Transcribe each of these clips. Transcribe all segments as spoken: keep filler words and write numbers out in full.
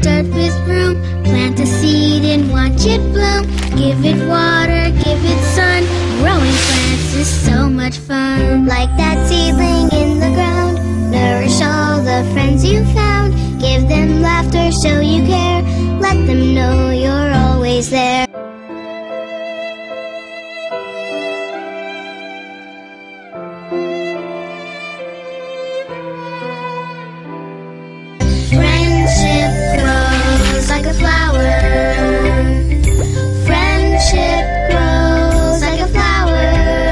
start with room. Plant a seed and watch it bloom. Give it water, give it sun. Growing plants is so much fun. Like that seedling in the ground, nourish all the friends you found. Give them laughter, show you care. Let them know you're always there. Friendship grows like a flower. Friendship grows like a flower.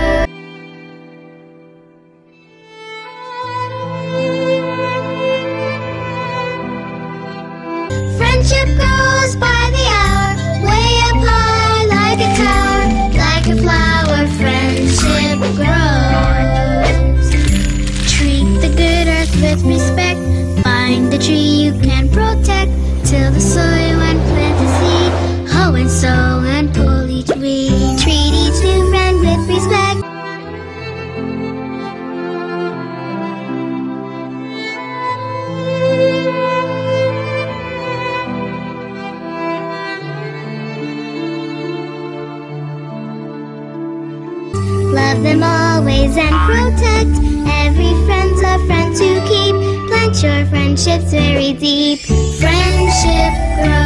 Friendship grows by the hour, way up high like a tower. Like a flower, friendship grows. Treat the good earth with respect. Find the tree you can protect. Till the soil and plant a seed. Hoe and sow and pull each weed. Treat each new friend with respect. Love them always and protect. Every friend's a friend to keep. Plant your friendships very deep. Friendship grows.